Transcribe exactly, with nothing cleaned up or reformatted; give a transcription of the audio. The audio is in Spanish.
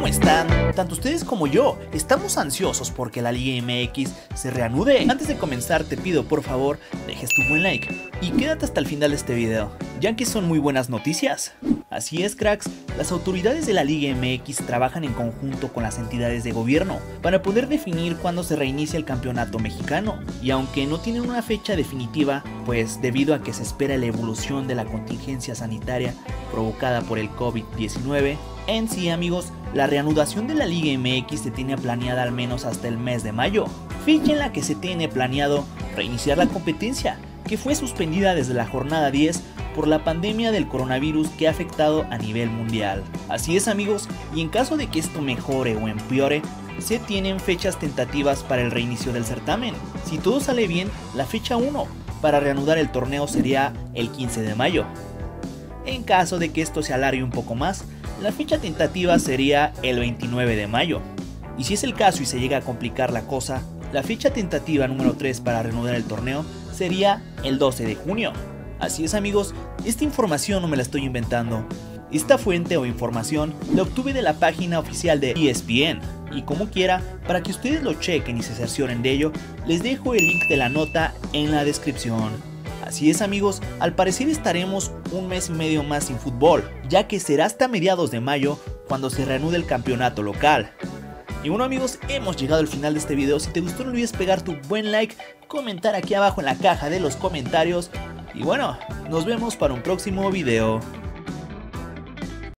¿cómo están? Tanto ustedes como yo estamos ansiosos porque la Liga M X se reanude. Antes de comenzar te pido por favor dejes tu buen like y quédate hasta el final de este video, ya que son muy buenas noticias. Así es, cracks, las autoridades de la Liga M X trabajan en conjunto con las entidades de gobierno para poder definir cuándo se reinicia el campeonato mexicano, y aunque no tienen una fecha definitiva, pues debido a que se espera la evolución de la contingencia sanitaria provocada por el COVID diecinueve, en sí, amigos, la reanudación de la Liga M X se tiene planeada al menos hasta el mes de mayo, fecha en la que se tiene planeado reiniciar la competencia, que fue suspendida desde la jornada diez por la pandemia del coronavirus que ha afectado a nivel mundial. Así es, amigos, y en caso de que esto mejore o empeore, se tienen fechas tentativas para el reinicio del certamen. Si todo sale bien, la fecha uno para reanudar el torneo sería el quince de mayo. En caso de que esto se alargue un poco más, la fecha tentativa sería el veintinueve de mayo. Y si es el caso y se llega a complicar la cosa, la fecha tentativa número tres para reanudar el torneo sería el doce de junio. Así es, amigos, esta información no me la estoy inventando. Esta fuente o información la obtuve de la página oficial de E S P N, y como quiera, para que ustedes lo chequen y se cercioren de ello, les dejo el link de la nota en la descripción. Así es, amigos, al parecer estaremos un mes y medio más sin fútbol, ya que será hasta mediados de mayo cuando se reanude el campeonato local. Y bueno, amigos, hemos llegado al final de este video. Si te gustó no olvides pegar tu buen like, comentar aquí abajo en la caja de los comentarios, y bueno, nos vemos para un próximo video.